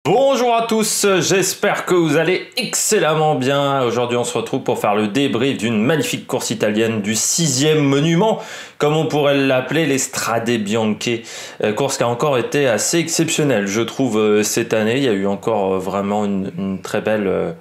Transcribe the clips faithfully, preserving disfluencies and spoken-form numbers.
Bonjour à tous, j'espère que vous allez excellemment bien. Aujourd'hui on se retrouve pour faire le débrief d'une magnifique course italienne du sixième monument, comme on pourrait l'appeler, les Strade Bianche. Euh, course qui a encore été assez exceptionnelle, je trouve, euh, cette année. Il y a eu encore euh, vraiment une, une très belle... Euh,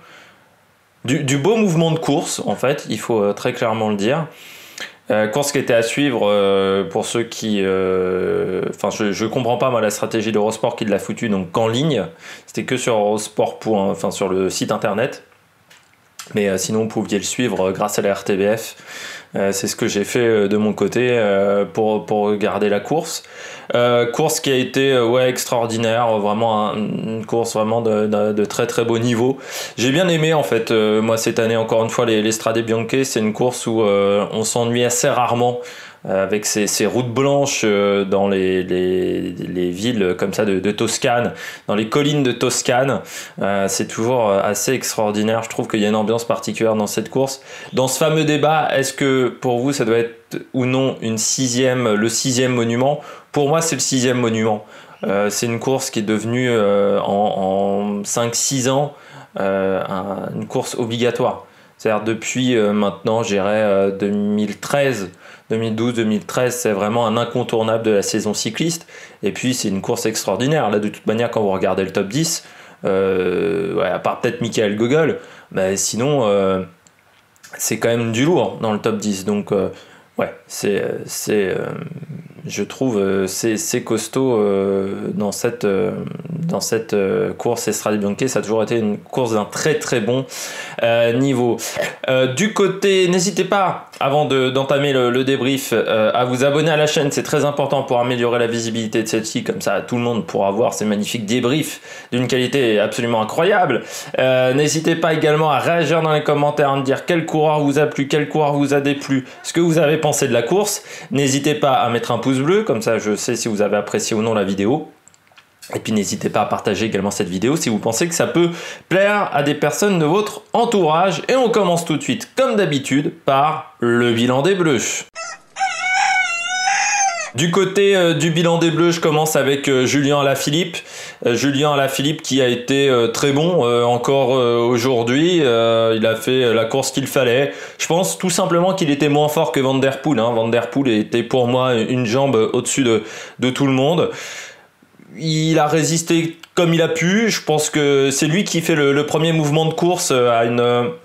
du, du beau mouvement de course, en fait, il faut euh, très clairement le dire. Euh, course qui était à suivre euh, pour ceux qui... euh, Enfin, je, je comprends pas, moi, la stratégie d'Eurosport qui l'a foutu donc qu'en ligne. C'était que sur Eurosport, pour, enfin, sur le site internet. Mais euh, sinon, vous pouviez le suivre euh, grâce à la R T B F. Euh, c'est ce que j'ai fait euh, de mon côté euh, pour, pour regarder la course. Euh, course qui a été euh, ouais, extraordinaire, vraiment un, une course vraiment de, de, de très très beau niveau. J'ai bien aimé en fait, euh, moi cette année encore une fois, les, les Strade Bianche, c'est une course où euh, on s'ennuie assez rarement. Euh, avec ces, ces routes blanches euh, dans les, les, les villes comme ça de, de Toscane, dans les collines de Toscane. Euh, c'est toujours assez extraordinaire. Je trouve qu'il y a une ambiance particulière dans cette course. Dans ce fameux débat, est-ce que pour vous ça doit être ou non une sixième, le sixième monument? Pour moi, c'est le sixième monument. Euh, c'est une course qui est devenue euh, en, en cinq six ans euh, un, une course obligatoire. C'est-à-dire depuis euh, maintenant, je dirais euh, deux mille treize, deux mille douze, deux mille treize, c'est vraiment un incontournable de la saison cycliste. Et puis c'est une course extraordinaire. Là, de toute manière, quand vous regardez le top dix, euh, ouais, à part peut-être Michael Gogol, bah, sinon euh, c'est quand même du lourd dans le top dix. Donc euh, ouais, c'est, c'est, euh, je trouve euh, c'est, c'est costaud euh, dans cette, euh, dans cette euh, course Strade Bianche. Ça a toujours été une course d'un très très bon euh, niveau. Euh, du côté, n'hésitez pas, avant de, d'entamer le, le débrief, euh, à vous abonner à la chaîne. C'est très important pour améliorer la visibilité de celle-ci. Comme ça, tout le monde pourra voir ces magnifiques débriefs d'une qualité absolument incroyable. Euh, n'hésitez pas également à réagir dans les commentaires, à me dire quel coureur vous a plu, quel coureur vous a déplu, ce que vous avez pensé de la course. N'hésitez pas à mettre un pouce bleu, comme ça je sais si vous avez apprécié ou non la vidéo. Et puis n'hésitez pas à partager également cette vidéo si vous pensez que ça peut plaire à des personnes de votre entourage. Et on commence tout de suite, comme d'habitude, par le bilan des Bleus. Du côté euh, du bilan des Bleus, je commence avec euh, Julien Alaphilippe. Euh, Julien Alaphilippe qui a été euh, très bon euh, encore euh, aujourd'hui. Euh, il a fait la course qu'il fallait. Je pense tout simplement qu'il était moins fort que Van Der Poel. Hein. Van Der Poel était pour moi une jambe au-dessus de, de tout le monde. Il a résisté comme il a pu. Je pense que c'est lui qui fait le, le premier mouvement de course à une...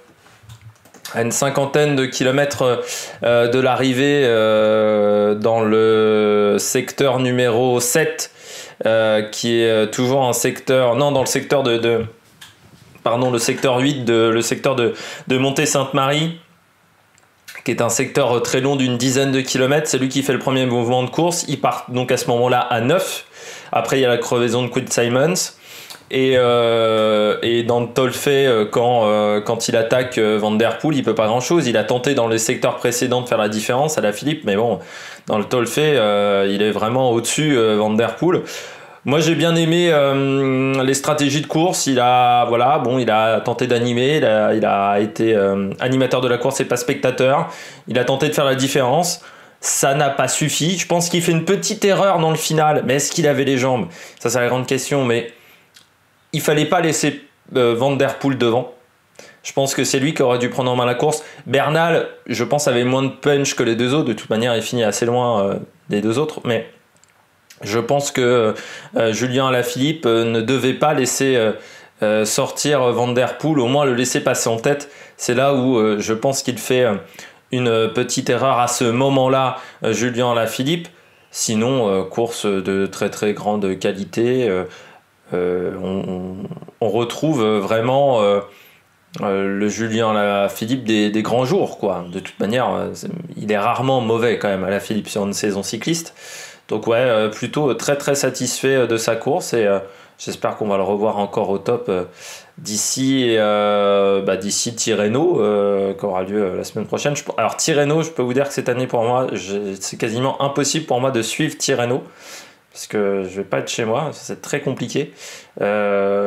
à une cinquantaine de kilomètres euh, de l'arrivée euh, dans le secteur numéro sept, euh, qui est toujours un secteur... Non, dans le secteur de... de pardon, le secteur huit, de, le secteur de, de Montée-Sainte-Marie, qui est un secteur très long d'une dizaine de kilomètres. C'est lui qui fait le premier mouvement de course. Il part donc à ce moment-là à neuf. Après, il y a la crevaison de Quinn Simmons. Et, euh, et dans le Tolfay, quand, euh, quand il attaque euh, Van Der Poel, il peut pas grand chose. Il a tenté dans les secteurs précédents de faire la différence à la Philippe, mais bon, dans le Tolfay, euh, il est vraiment au-dessus euh, Van Der Poel. Moi, j'ai bien aimé euh, les stratégies de course. Il a, voilà, bon, il a tenté d'animer. Il a, il a été euh, animateur de la course et pas spectateur. Il a tenté de faire la différence. Ça n'a pas suffi. Je pense qu'il fait une petite erreur dans le final. Mais est-ce qu'il avait les jambes? Ça, c'est la grande question. Mais il fallait pas laisser euh, Van Der Poel devant. Je pense que c'est lui qui aurait dû prendre en main la course. Bernal, je pense, avait moins de punch que les deux autres. De toute manière, il finit assez loin euh, des deux autres. Mais je pense que euh, Julien Alaphilippe euh, ne devait pas laisser euh, euh, sortir Van Der Poel, au moins le laisser passer en tête. C'est là où euh, je pense qu'il fait euh, une petite erreur à ce moment-là, euh, Julien Alaphilippe. Sinon, euh, course de très très grande qualité. Euh, Euh, on, on retrouve vraiment euh, euh, le Julien Alaphilippe des, des grands jours, quoi. De toute manière, c'est, il est rarement mauvais quand même Alaphilippe sur une saison cycliste. Donc ouais, euh, plutôt très très satisfait de sa course et euh, j'espère qu'on va le revoir encore au top euh, d'ici, euh, bah, d'ici Tirreno, euh, qui aura lieu la semaine prochaine. Je, alors Tirreno, je peux vous dire que cette année pour moi, c'est quasiment impossible pour moi de suivre Tirreno. Parce que je vais pas être chez moi, c'est très compliqué. Euh,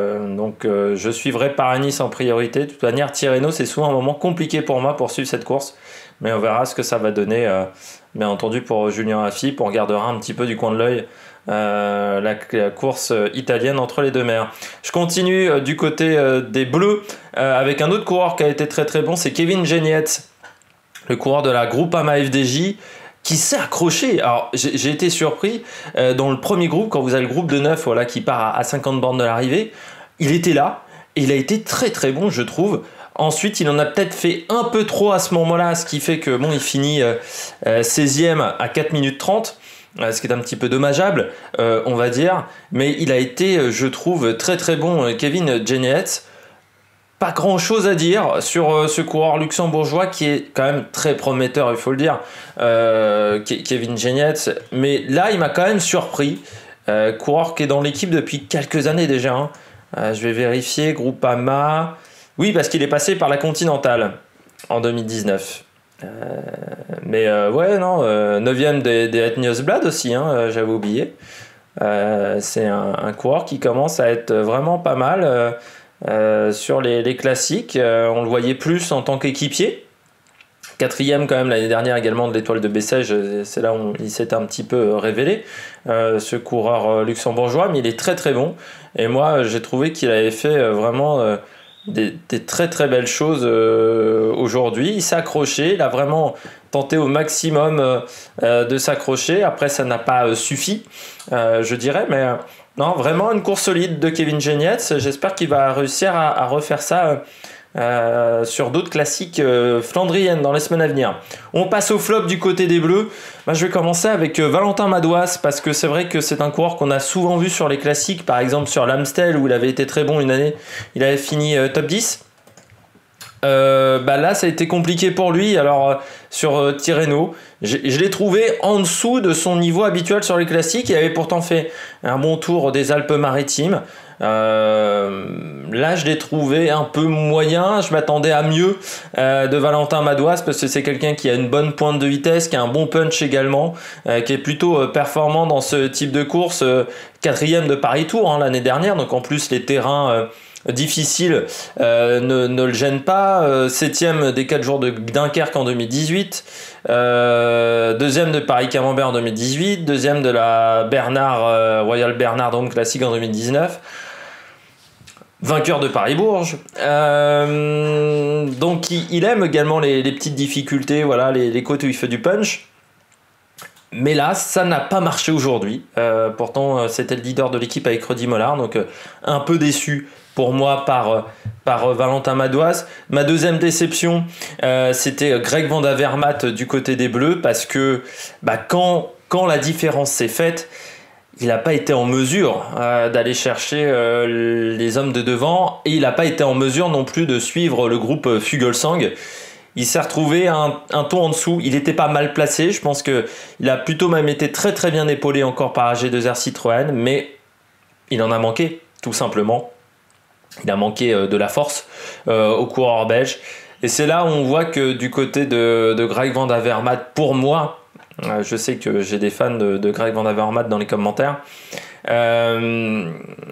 donc euh, je suivrai Paris-Nice en priorité. De toute manière, Tirreno, c'est souvent un moment compliqué pour moi pour suivre cette course, mais on verra ce que ça va donner. Euh, bien entendu, pour Julien Afip, on regardera un petit peu du coin de l'œil euh, la, la course italienne entre les deux mers. Je continue euh, du côté euh, des Bleus euh, avec un autre coureur qui a été très très bon, c'est Kevin Genietz, le coureur de la Groupama F D J, qui s'est accroché. Alors j'ai, j'ai été surpris euh, dans le premier groupe, quand vous avez le groupe de neuf voilà, qui part à, à cinquante bornes de l'arrivée, il était là et il a été très très bon, je trouve. Ensuite, il en a peut-être fait un peu trop à ce moment-là, ce qui fait que bon, il finit euh, euh, seizième à quatre minutes trente, euh, ce qui est un petit peu dommageable, euh, on va dire. Mais il a été, je trouve, très très bon, Kevin Genietz. Pas grand-chose à dire sur euh, ce coureur luxembourgeois qui est quand même très prometteur, il faut le dire, euh, Kevin Genietz. Mais là, il m'a quand même surpris. Euh, coureur qui est dans l'équipe depuis quelques années déjà. Hein. Euh, je vais vérifier, Groupama... Oui, parce qu'il est passé par la Continentale en deux mille dix-neuf. Euh, mais euh, ouais, non, euh, neuvième des, des Het Nieuwsblad aussi, hein, euh, j'avais oublié. Euh, c'est un, un coureur qui commence à être vraiment pas mal euh, euh, sur les, les classiques. Euh, on le voyait plus en tant qu'équipier. Quatrième quand même l'année dernière également de l'Étoile de Bessèges, c'est là où il s'est un petit peu révélé, euh, ce coureur luxembourgeois, mais il est très très bon. Et moi, j'ai trouvé qu'il avait fait vraiment... Euh, Des, des très très belles choses euh, aujourd'hui. Il s'est accroché, il a vraiment tenté au maximum euh, de s'accrocher. Après, ça n'a pas euh, suffi, euh, je dirais, mais euh, non, vraiment une course solide de Kevin Genietz. J'espère qu'il va réussir à, à refaire ça euh, euh, sur d'autres classiques euh, flandriennes dans les semaines à venir. On passe au flop du côté des Bleus. Bah, je vais commencer avec euh, Valentin Madouas, parce que c'est vrai que c'est un coureur qu'on a souvent vu sur les classiques, par exemple sur l'Amstel où il avait été très bon une année, il avait fini euh, top dix. Euh, bah là ça a été compliqué pour lui. Alors euh, sur euh, Tirreno, je, je l'ai trouvé en dessous de son niveau habituel sur les classiques. Il avait pourtant fait un bon tour des Alpes-Maritimes. Euh, là je l'ai trouvé un peu moyen. Je m'attendais à mieux euh, de Valentin Madouas, parce que c'est quelqu'un qui a une bonne pointe de vitesse, qui a un bon punch également, euh, qui est plutôt euh, performant dans ce type de course. Euh, quatrième de Paris Tour hein, l'année dernière, donc en plus les terrains euh, difficile euh, ne, ne le gêne pas. Euh, septième des quatre jours de Dunkerque en deux mille dix-huit, euh, deuxième de Paris-Camembert en deux mille dix-huit, deuxième de la Bernard euh, Royal Bernard Drôme Classique en deux mille dix-neuf, vainqueur de Paris-Bourges. Euh, donc il, il aime également les, les petites difficultés, voilà, les, les côtes où il fait du punch. Mais là, ça n'a pas marché aujourd'hui. Euh, pourtant, c'était le leader de l'équipe avec Rudy Mollard, donc euh, un peu déçu pour moi par, par Valentin Madouas. Ma deuxième déception, euh, c'était Greg Van Avermaet du côté des Bleus, parce que bah, quand, quand la différence s'est faite, il n'a pas été en mesure euh, d'aller chercher euh, les hommes de devant, et il n'a pas été en mesure non plus de suivre le groupe Fuglsang. Il s'est retrouvé un, un ton en dessous. Il n'était pas mal placé. Je pense qu'il a plutôt même été très très bien épaulé encore par A G deux R Citroën, mais il en a manqué, tout simplement. Il a manqué euh, de la force euh, au coureur belge. Et c'est là où on voit que du côté de, de Greg Van Avermaet, pour moi, euh, je sais que j'ai des fans de, de Greg Van Avermaet dans les commentaires, euh,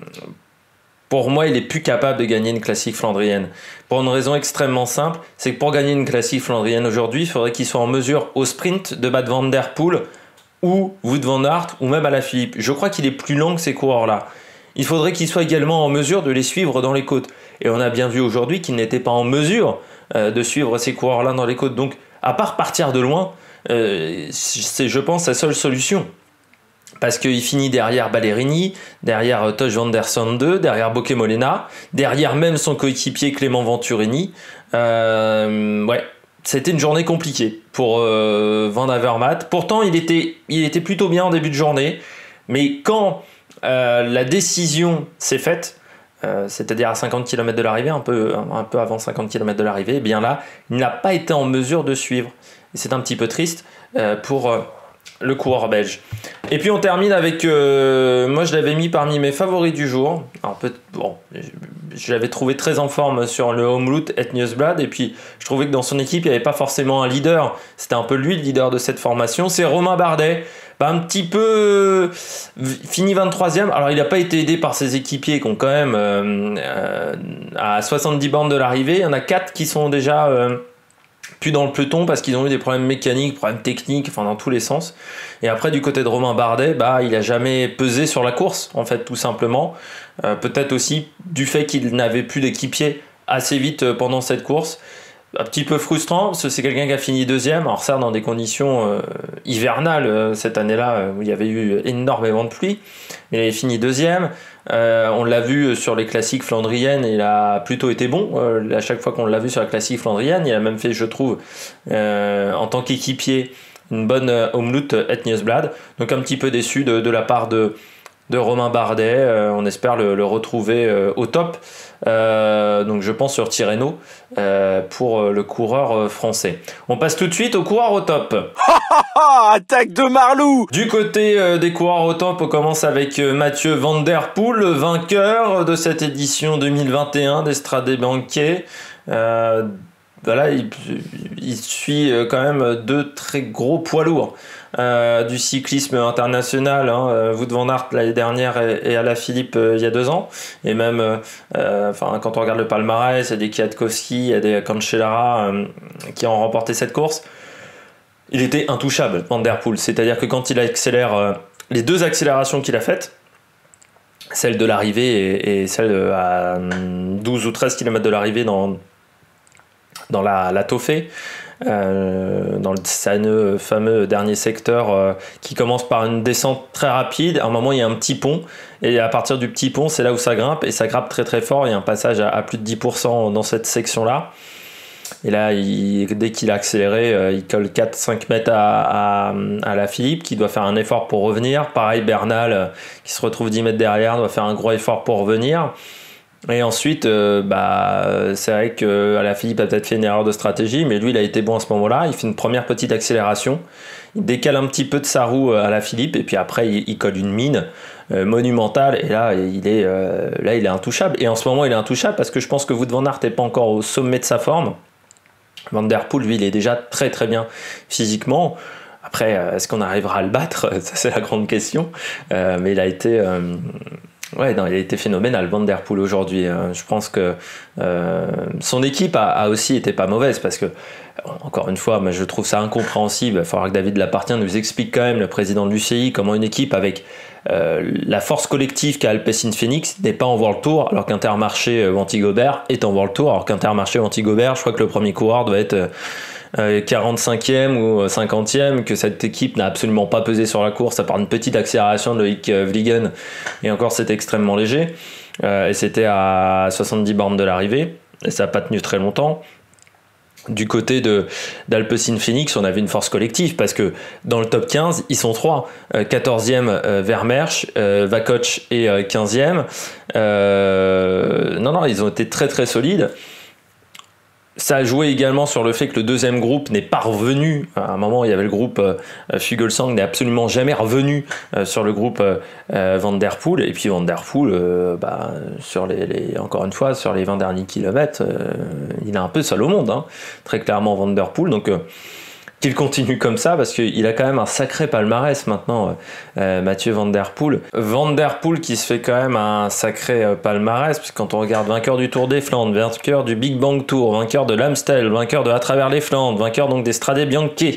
pour moi, il est plus capable de gagner une classique flandrienne. Pour une raison extrêmement simple, c'est que pour gagner une classique flandrienne aujourd'hui, il faudrait qu'il soit en mesure au sprint de battre Van Der Poel ou Wout van Aert ou même Alaphilippe. Je crois qu'il est plus lent que ces coureurs-là. Il faudrait qu'il soit également en mesure de les suivre dans les côtes. Et on a bien vu aujourd'hui qu'il n'était pas en mesure euh, de suivre ces coureurs-là dans les côtes. Donc, à part partir de loin, euh, c'est, je pense, sa seule solution. Parce qu'il finit derrière Ballerini, derrière Tosh Van Der Sande, derrière Bauke Mollema, derrière même son coéquipier Clément Venturini. Euh, ouais, c'était une journée compliquée pour euh, Van Avermaet. Pourtant, il était, il était plutôt bien en début de journée. Mais quand euh, la décision s'est faite, euh, c'est-à-dire à cinquante kilomètres de l'arrivée, un peu, un peu avant cinquante kilomètres de l'arrivée, eh bien là, il n'a pas été en mesure de suivre. Et c'est un petit peu triste euh, pour... Euh, le coureur belge. Et puis on termine avec, euh, moi je l'avais mis parmi mes favoris du jour. Alors peut, bon, je l'avais trouvé très en forme sur le Omloop Het Nieuwsblad, et puis je trouvais que dans son équipe il n'y avait pas forcément un leader. C'était un peu lui le leader de cette formation. C'est Romain Bardet, bah, un petit peu euh, fini vingt-troisième. Alors il n'a pas été aidé par ses équipiers qui ont quand même euh, euh, à soixante-dix bornes de l'arrivée, il y en a quatre qui sont déjà euh, plus dans le peloton parce qu'ils ont eu des problèmes mécaniques, problèmes techniques, enfin dans tous les sens. Et après du côté de Romain Bardet, bah il a jamais pesé sur la course en fait, tout simplement. Euh, peut-être aussi du fait qu'il n'avait plus d'équipier assez vite pendant cette course. Un petit peu frustrant, parce que c'est quelqu'un qui a fini deuxième, alors ça dans des conditions euh, hivernales, euh, cette année-là, euh, où il y avait eu énormément de pluie, il avait fini deuxième, euh, on l'a vu sur les classiques flandriennes, il a plutôt été bon, euh, à chaque fois qu'on l'a vu sur la classique flandrienne, il a même fait, je trouve, euh, en tant qu'équipier, une bonne euh, Omloop Het Nieuwsblad, donc un petit peu déçu de, de la part de, de Romain Bardet, euh, on espère le, le retrouver euh, au top. Euh, donc je pense sur Tirreno euh, pour le coureur français. On passe tout de suite au coureur au top. Attaque de Marlou. Du côté euh, des coureurs au top, on commence avec euh, Mathieu Van Der Poel, vainqueur de cette édition deux mille vingt et un d'Estrade Bianche. Euh, voilà, il, il suit quand même deux très gros poids lourds euh, du cyclisme international. Hein. Wout van Aert l'année dernière et, et Alaphilippe euh, il y a deux ans. Et même, euh, enfin, quand on regarde le palmarès, il y a des Kwiatkowski, il y a des Cancellara euh, qui ont remporté cette course. Il était intouchable, Van Der Poel. C'est-à-dire que quand il accélère, euh, les deux accélérations qu'il a faites, celle de l'arrivée et, et celle à douze ou treize kilomètres de l'arrivée dans dans la, la Toffé, euh, dans le fameux dernier secteur euh, qui commence par une descente très rapide. À un moment, il y a un petit pont, et à partir du petit pont, c'est là où ça grimpe, et ça grimpe très très fort. Il y a un passage à, à plus de dix pour cent dans cette section-là. Et là, il, dès qu'il a accéléré, euh, il colle quatre à cinq mètres à, à, à Alaphilippe, qui doit faire un effort pour revenir. Pareil, Bernal, euh, qui se retrouve dix mètres derrière, doit faire un gros effort pour revenir. Et ensuite, euh, bah, c'est vrai qu'Alaphilippe a peut-être fait une erreur de stratégie, mais lui, il a été bon à ce moment-là. Il fait une première petite accélération, il décale un petit peu de sa roue à Alaphilippe, et puis après, il, il colle une mine euh, monumentale, et là il, est, euh, là, il est intouchable. Et en ce moment, il est intouchable parce que je pense que Wout van Aert n'est pas encore au sommet de sa forme. Van Der Poel, lui, il est déjà très très bien physiquement. Après, est-ce qu'on arrivera à le battre? Ça, c'est la grande question. Euh, mais il a été... Euh, Ouais, non, il a été phénoménal, Van Der Poel aujourd'hui. Je pense que euh, son équipe a, a aussi été pas mauvaise parce que, encore une fois, moi, je trouve ça incompréhensible. Il faudra que David Lapartien nous explique quand même, le président de l'U C I, comment une équipe avec euh, la force collective qu'a Alpecin Phoenix n'est pas en World Tour, alors qu'Intermarché ou Antigobert est en World Tour, alors qu'Intermarché ou Antigobert, je crois que le premier coureur doit être... Euh, quarante-cinquième ou cinquantième, que cette équipe n'a absolument pas pesé sur la course à part une petite accélération de Loïc Vliegen, et encore c'était extrêmement léger, euh, et c'était à soixante-dix bornes de l'arrivée, et ça n'a pas tenu très longtemps. Du côté de, d'Alpecin Phoenix, on avait une force collective parce que dans le top quinze, ils sont trois. Euh, quatorzième, euh, Vermeersch, euh, Vakoch et euh, quinzième. Euh, non, non, ils ont été très très solides. Ça a joué également sur le fait que le deuxième groupe n'est pas revenu. À un moment, il y avait le groupe euh, Fuglsang n'est absolument jamais revenu euh, sur le groupe euh, Van Der Poel. Et puis Van Der Poel, euh, bah, sur les, les, encore une fois, sur les vingt derniers kilomètres, euh, il est un peu seul au monde. Hein. Très clairement, Van Der Poel. Donc, euh, qu'il continue comme ça, parce qu'il a quand même un sacré palmarès maintenant, euh, Mathieu Van Der Poel. Van Der Poel qui se fait quand même un sacré euh, palmarès, parce que quand on regarde vainqueur du Tour des Flandres, vainqueur du Big Bang Tour, vainqueur de l'Amstel, vainqueur de À travers les Flandres, vainqueur donc des Strade Bianche,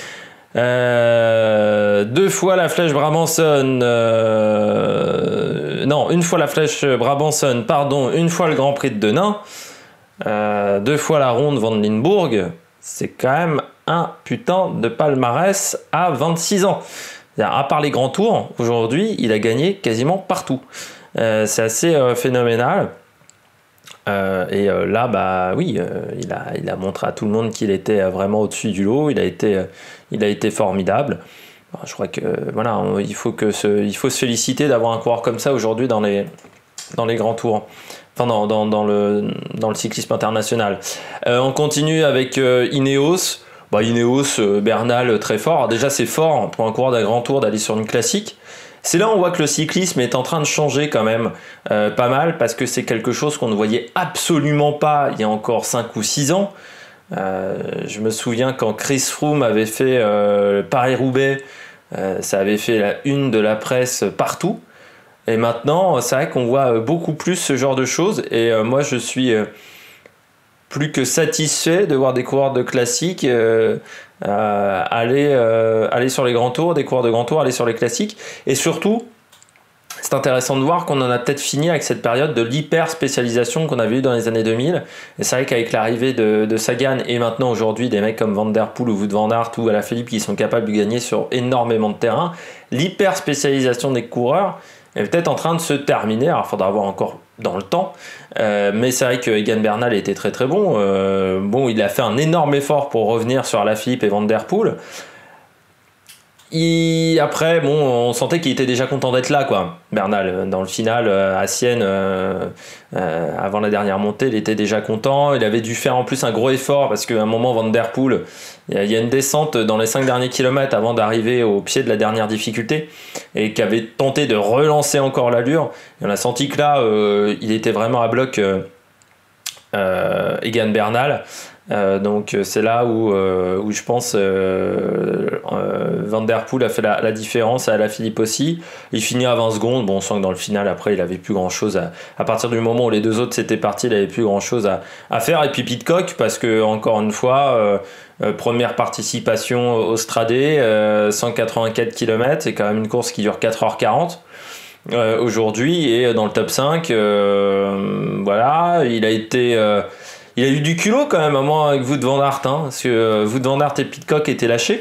euh, deux fois la Flèche Brabançonne, euh, non, une fois la Flèche Brabançonne, pardon, une fois le Grand Prix de Denain, euh, deux fois la Ronde Van Limbourg, c'est quand même un putain de palmarès à vingt-six ans. À part les grands tours, aujourd'hui, il a gagné quasiment partout. Euh, c'est assez euh, phénoménal. Euh, et euh, là, bah oui, euh, il, a, il a montré à tout le monde qu'il était vraiment au-dessus du lot. Il a été, euh, il a été formidable. Bon, je crois que euh, voilà, on, il, faut que se, il faut se féliciter d'avoir un coureur comme ça aujourd'hui dans les, dans les grands tours. Enfin, dans, dans, dans, le, dans le cyclisme international. Euh, on continue avec euh, Ineos. Bah, Ineos, euh, Bernal, très fort. Alors déjà, c'est fort pour un coureur d'un grand tour d'aller sur une classique. C'est là où on voit que le cyclisme est en train de changer quand même euh, pas mal, parce que c'est quelque chose qu'on ne voyait absolument pas il y a encore cinq ou six ans. Euh, je me souviens quand Chris Froome avait fait euh, Paris-Roubaix, Euh, ça avait fait la une de la presse partout. Et maintenant, c'est vrai qu'on voit beaucoup plus ce genre de choses. Et euh, moi, je suis euh, plus que satisfait de voir des coureurs de classiques euh, euh, aller, euh, aller sur les grands tours, des coureurs de grands tours aller sur les classiques. Et surtout, c'est intéressant de voir qu'on en a peut-être fini avec cette période de l'hyper spécialisation qu'on avait eu dans les années deux mille. Et c'est vrai qu'avec l'arrivée de, de Sagan et maintenant aujourd'hui des mecs comme Van Der Poel ou Wout van Aert ou Alaphilippe qui sont capables de gagner sur énormément de terrain, l'hyper spécialisation des coureurs est peut-être en train de se terminer. Alors il faudra voir encore dans le temps, euh, mais c'est vrai que Egan Bernal était très très bon. Euh, bon, il a fait un énorme effort pour revenir sur Alaphilippe et Van Der Poel. Il... Après, bon, on sentait qu'il était déjà content d'être là, quoi. Bernal, dans le final, euh, à Sienne, euh, euh, avant la dernière montée, il était déjà content. Il avait dû faire en plus un gros effort parce qu'à un moment, Van Der Poel, il y a une descente dans les cinq derniers kilomètres avant d'arriver au pied de la dernière difficulté et qui avait tenté de relancer encore l'allure. Et on a senti que là, euh, il était vraiment à bloc, euh, euh, Egan Bernal. Euh, donc c'est là où, euh, où je pense euh, euh, Van Der Poel a fait la, la différence, à Alaphilippe aussi. Il finit à vingt secondes. Bon, on sent que dans le final après il avait plus grand chose à, à partir du moment où les deux autres s'étaient partis, il avait plus grand chose à, à faire. Et puis Pidcock, parce que encore une fois euh, euh, première participation au Stradé, euh, cent quatre-vingt-quatre kilomètres, c'est quand même une course qui dure quatre heures quarante euh, aujourd'hui, et dans le top cinq, euh, voilà, il a été euh, il a eu du culot quand même, à moins avec Wout van Aert, hein, parce que euh, Wout van Aert et Pidcock étaient lâchés.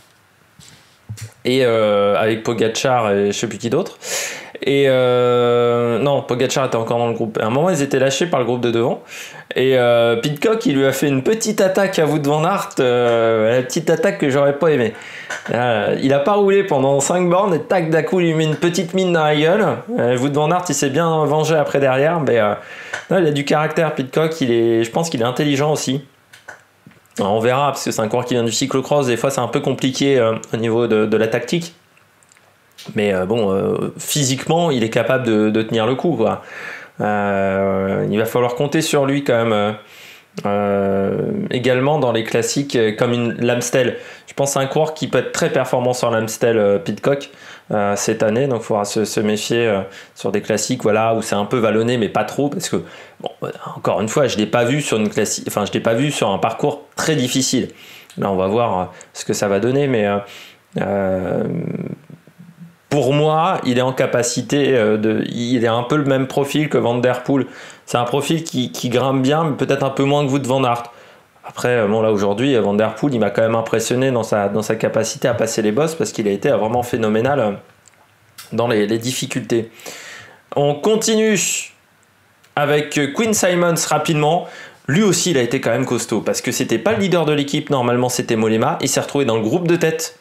Et euh, avec Pogacar et je sais plus qui d'autre. Et euh, non, Pogacar était encore dans le groupe. À un moment, ils étaient lâchés par le groupe de devant. Et euh, Pidcock, il lui a fait une petite attaque à Wout van Aert, euh, la petite attaque que j'aurais pas aimé. Euh, il a pas roulé pendant cinq bornes et tac, d'un coup, il lui met une petite mine dans la gueule. Euh, Wout van Aert, il s'est bien vengé après derrière, mais euh, non, il a du caractère. Pidcock, il est, je pense qu'il est intelligent aussi. Alors, on verra, parce que c'est un coureur qui vient du cyclocross, des fois c'est un peu compliqué euh, au niveau de, de la tactique. Mais euh, bon, euh, physiquement, il est capable de, de tenir le coup, quoi. Euh, il va falloir compter sur lui quand même. Euh, euh, également dans les classiques euh, comme une l'Amstel. Je pense à un coureur qui peut être très performant sur l'Amstel, euh, Pidcock, euh, cette année. Donc il faudra se, se méfier euh, sur des classiques, voilà, où c'est un peu vallonné, mais pas trop, parce que bon, encore une fois, je l'ai pas vu sur une classique, enfin je l'ai pas vu sur un parcours très difficile. Là, on va voir euh, ce que ça va donner, mais euh, euh, pour moi, il est en capacité de. Il est un peu le même profil que Van Der Poel. C'est un profil qui, qui grimpe bien, mais peut-être un peu moins que Wout van Aert. Après, bon, là aujourd'hui, Van Der Poel, il m'a quand même impressionné dans sa, dans sa capacité à passer les bosses parce qu'il a été vraiment phénoménal dans les, les difficultés. On continue avec Quinn Simmons rapidement. Lui aussi, il a été quand même costaud parce que c'était pas le leader de l'équipe. Normalement, c'était Mollema. Il s'est retrouvé dans le groupe de tête.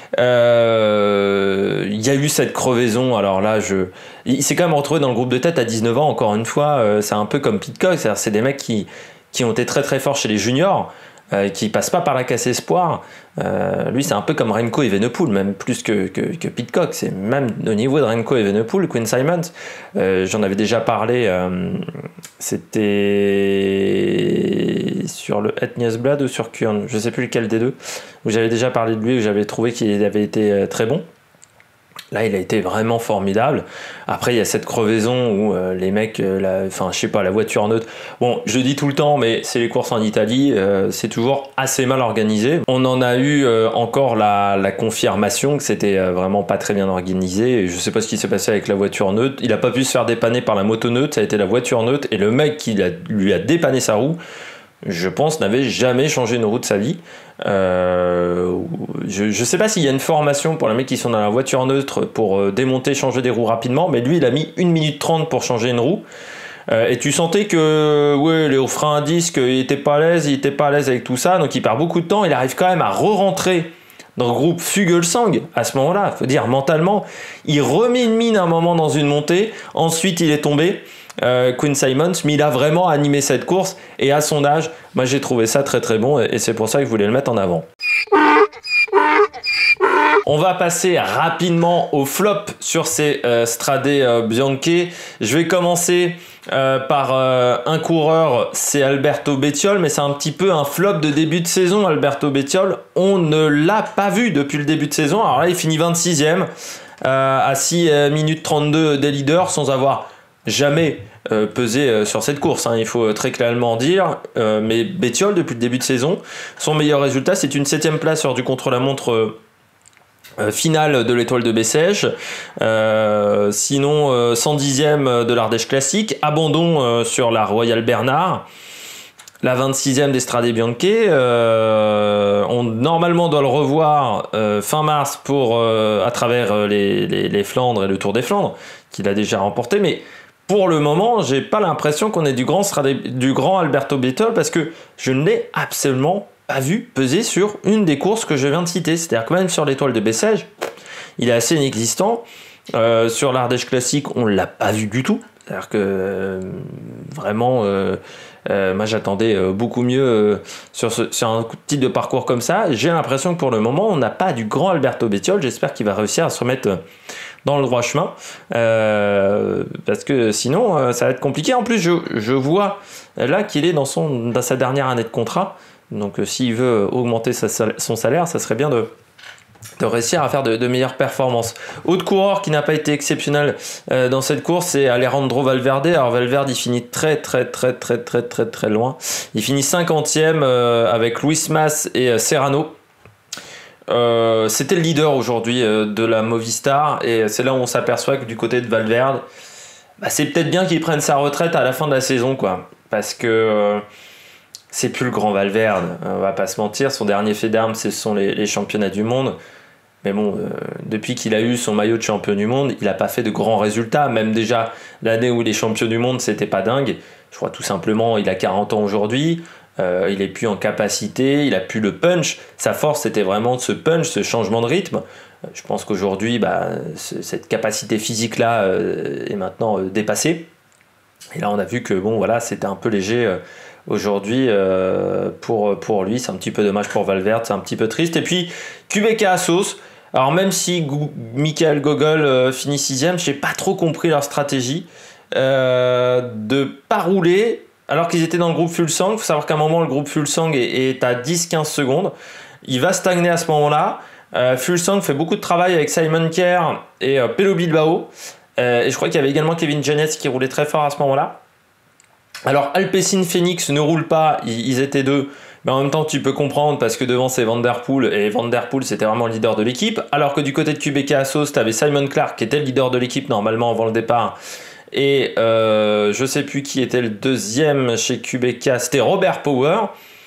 Euh, il y a eu cette crevaison. Alors là, je, il s'est quand même retrouvé dans le groupe de tête à dix-neuf ans. Encore une fois, euh, c'est un peu comme Pidcock. C'est-à-dire, c'est des mecs qui, qui ont été très très forts chez les juniors, euh, qui passent pas par la casse espoir. Euh, lui, c'est un peu comme Remco Evenepoel, même plus que, que, que Pidcock. C'est même au niveau de Remco Evenepoel, Quinn Simmons. Euh, j'en avais déjà parlé. Euh, c'était sur le Het Nieuwsblad ou sur Kuurne, je sais plus lequel des deux, où j'avais déjà parlé de lui, où j'avais trouvé qu'il avait été très bon. Là, il a été vraiment formidable. Après, il y a cette crevaison où euh, les mecs, euh, la, enfin, je sais pas, la voiture neutre. Bon, je dis tout le temps, mais c'est les courses en Italie, euh, c'est toujours assez mal organisé. On en a eu euh, encore la, la confirmation que c'était euh, vraiment pas très bien organisé. Et je sais pas ce qui s'est passé avec la voiture neutre. Il a pas pu se faire dépanner par la moto neutre, ça a été la voiture neutre. Et le mec qui a, lui a dépanné sa roue, je pense, n'avait jamais changé une roue de sa vie. Euh, je ne sais pas s'il y a une formation pour les mecs qui sont dans la voiture neutre pour euh, démonter, changer des roues rapidement, mais lui, il a mis une minute trente pour changer une roue. Euh, et tu sentais que ouais, les freins à disque, il était pas à l'aise, il était pas à l'aise avec tout ça, donc il perd beaucoup de temps. Il arrive quand même à re-rentrer dans le groupe Fuglsang à ce moment-là. Il faut dire, mentalement, il remet une mine à un moment dans une montée, ensuite il est tombé. Euh, Quinn Simmons, mais il a vraiment animé cette course et à son âge, moi j'ai trouvé ça très très bon et, et c'est pour ça que je voulais le mettre en avant. On va passer rapidement au flop sur ces euh, Strade euh, Bianche. Je vais commencer euh, par euh, un coureur, c'est Alberto Bettiol, mais c'est un petit peu un flop de début de saison. Alberto Bettiol, on ne l'a pas vu depuis le début de saison. Alors là, il finit vingt-sixième euh, à six minutes trente-deux des leaders sans avoir jamais euh, pesé euh, sur cette course, hein, il faut très clairement dire. Euh, mais Bettiol, depuis le début de saison, son meilleur résultat, c'est une septième place sur du contre-la-montre euh, Euh, finale de l'étoile de Bessèges, euh, sinon euh, cent dixième de l'Ardèche Classique, abandon euh, sur la Royal Bernard, la vingt-sixième des Strade Bianche. Euh, on normalement doit le revoir euh, fin mars pour euh, à travers euh, les, les, les Flandres et le Tour des Flandres qu'il a déjà remporté, mais pour le moment j'ai pas l'impression qu'on ait du grand, Strade, du grand Alberto Bettiol parce que je ne l'ai absolument pas vu peser sur une des courses que je viens de citer. C'est-à-dire que même sur l'étoile de Bessèges, il est assez inexistant. Euh, sur l'Ardèche Classique, on ne l'a pas vu du tout. C'est-à-dire que euh, vraiment, euh, euh, moi j'attendais euh, beaucoup mieux euh, sur, ce, sur un type de parcours comme ça. J'ai l'impression que pour le moment, on n'a pas du grand Alberto Bettiol. J'espère qu'il va réussir à se remettre dans le droit chemin. Euh, parce que sinon, euh, ça va être compliqué. En plus, je, je vois là qu'il est dans, son, dans sa dernière année de contrat. Donc euh, s'il veut augmenter sa, son salaire, ça serait bien de, de réussir à faire de, de meilleures performances. Autre coureur qui n'a pas été exceptionnel euh, dans cette course, c'est Alejandro Valverde. Alors Valverde, il finit très très très très très très très loin. Il finit cinquantième euh, avec Luis Mas et euh, Serrano. Euh, C'était le leader aujourd'hui euh, de la Movistar et c'est là où on s'aperçoit que du côté de Valverde, bah, c'est peut-être bien qu'il prenne sa retraite à la fin de la saison, quoi. Parce que... Euh, c'est plus le grand Valverde, on va pas se mentir. Son dernier fait d'armes, ce sont les, les championnats du monde. Mais bon, euh, depuis qu'il a eu son maillot de champion du monde, il n'a pas fait de grands résultats. Même déjà, l'année où il est champion du monde, c'était pas dingue. Je crois tout simplement, il a quarante ans aujourd'hui. Euh, il est plus en capacité, il a plus le punch. Sa force, c'était vraiment ce punch, ce changement de rythme. Euh, je pense qu'aujourd'hui, bah, cette capacité physique-là euh, est maintenant euh, dépassée. Et là, on a vu que bon, voilà, c'était un peu léger. Euh, Aujourd'hui, euh, pour, pour lui, c'est un petit peu dommage pour Valverde, c'est un petit peu triste. Et puis, Qhubeka Assos. Alors, même si Go- Michael Gogol euh, finit sixième, je n'ai pas trop compris leur stratégie euh, de pas rouler alors qu'ils étaient dans le groupe Fuglsang. Il faut savoir qu'à un moment, le groupe Fuglsang est, est à dix à quinze secondes. Il va stagner à ce moment-là. Euh, Fuglsang fait beaucoup de travail avec Simon Kerr et euh, Pello Bilbao. Euh, et je crois qu'il y avait également Kevin Janets qui roulait très fort à ce moment-là. Alors Alpecin Phoenix ne roule pas, ils étaient deux, mais en même temps tu peux comprendre parce que devant c'est Van Der Poel et Van Der Poel c'était vraiment le leader de l'équipe, alors que du côté de Qhubeka Assos tu avais Simon Clark qui était le leader de l'équipe normalement avant le départ, et euh, je sais plus qui était le deuxième chez Qhubeka, c'était Robert Power,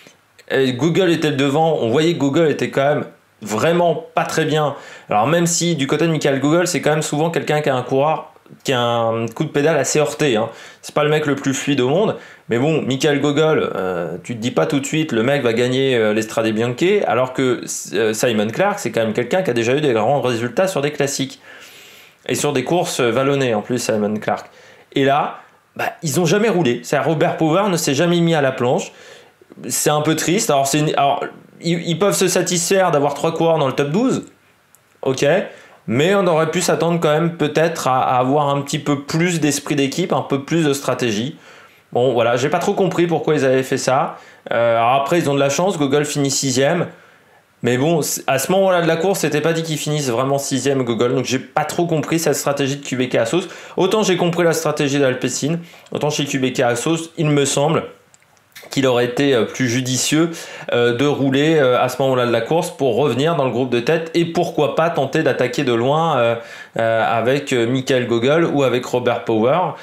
et Google était le devant, on voyait que Google était quand même vraiment pas très bien. Alors même si du côté de Michael Google c'est quand même souvent quelqu'un qui a un coureur qui a un coup de pédale assez heurté, hein. C'est pas le mec le plus fluide au monde, mais bon, Michael Gogol, euh, tu te dis pas tout de suite le mec va gagner euh, les Strade Bianche, alors que euh, Simon Clark c'est quand même quelqu'un qui a déjà eu des grands résultats sur des classiques et sur des courses vallonnées en plus. Simon Clark, et là bah, ils ont jamais roulé. C'est Robert Power ne s'est jamais mis à la planche, c'est un peu triste. Alors, c'est une... alors ils, ils peuvent se satisfaire d'avoir trois coureurs dans le top douze, ok, mais on aurait pu s'attendre quand même peut-être à, à avoir un petit peu plus d'esprit d'équipe, un peu plus de stratégie. Bon voilà, j'ai pas trop compris pourquoi ils avaient fait ça. Euh, alors après ils ont de la chance, Gogol finit sixième. Mais bon, à ce moment-là de la course, c'était pas dit qu'ils finissent vraiment sixième Gogol, donc j'ai pas trop compris cette stratégie de Qhubeka Assos. Autant j'ai compris la stratégie d'Alpecin, autant chez Qhubeka Assos, il me semble qu'il aurait été plus judicieux euh, de rouler euh, à ce moment-là de la course pour revenir dans le groupe de tête et pourquoi pas tenter d'attaquer de loin euh, euh, avec Michael Gogol ou avec Robert Power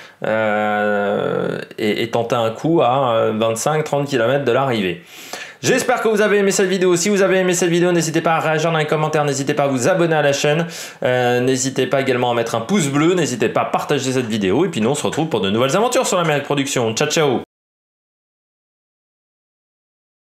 euh, et, et tenter un coup à vingt-cinq à trente kilomètres de l'arrivée. J'espère que vous avez aimé cette vidéo. Si vous avez aimé cette vidéo, n'hésitez pas à réagir dans les commentaires, n'hésitez pas à vous abonner à la chaîne, euh, n'hésitez pas également à mettre un pouce bleu, n'hésitez pas à partager cette vidéo et puis nous on se retrouve pour de nouvelles aventures sur l'Amérique Production. Ciao ciao.